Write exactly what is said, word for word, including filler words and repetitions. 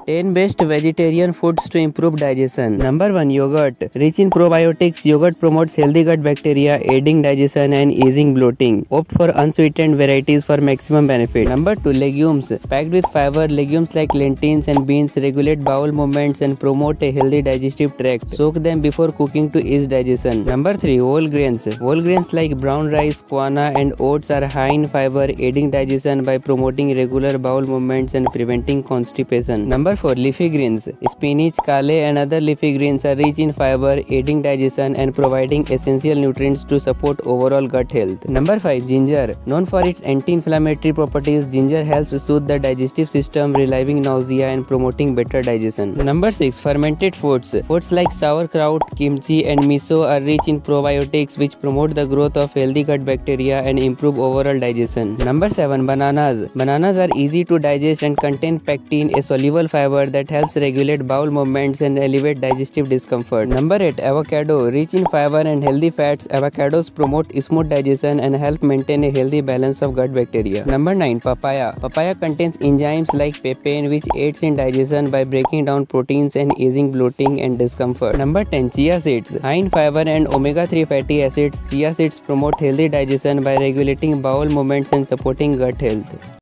ten best vegetarian foods to improve digestion. Number one. Yogurt. Rich in probiotics, yogurt promotes healthy gut bacteria, aiding digestion and easing bloating. Opt for unsweetened varieties for maximum benefit. Number two. Legumes. Packed with fiber, legumes like lentils and beans regulate bowel movements and promote a healthy digestive tract. Soak them before cooking to ease digestion. Number three. Whole grains. Whole grains like brown rice, quinoa and oats are high in fiber, aiding digestion by promoting regular bowel movements and preventing constipation. Number four. Leafy greens. Spinach, kale and other leafy greens are rich in fiber, aiding digestion and providing essential nutrients to support overall gut health. Number five. Ginger. Known for its anti-inflammatory properties, ginger helps soothe the digestive system, relieving nausea and promoting better digestion. Number six. Fermented foods. Foods like sauerkraut, kimchi and miso are rich in probiotics which promote the growth of healthy gut bacteria and improve overall digestion. Number seven. Bananas. Bananas are easy to digest and contain pectin, a soluble fiber that helps regulate bowel movements and elevate digestive discomfort. Number eight. Avocado. Rich in fiber and healthy fats, avocados promote smooth digestion and help maintain a healthy balance of gut bacteria. Number nine. Papaya. Papaya contains enzymes like papain which aids in digestion by breaking down proteins and easing bloating and discomfort. Number ten. Chia seeds. High in fiber and omega three fatty acids, chia seeds promote healthy digestion by regulating bowel movements and supporting gut health.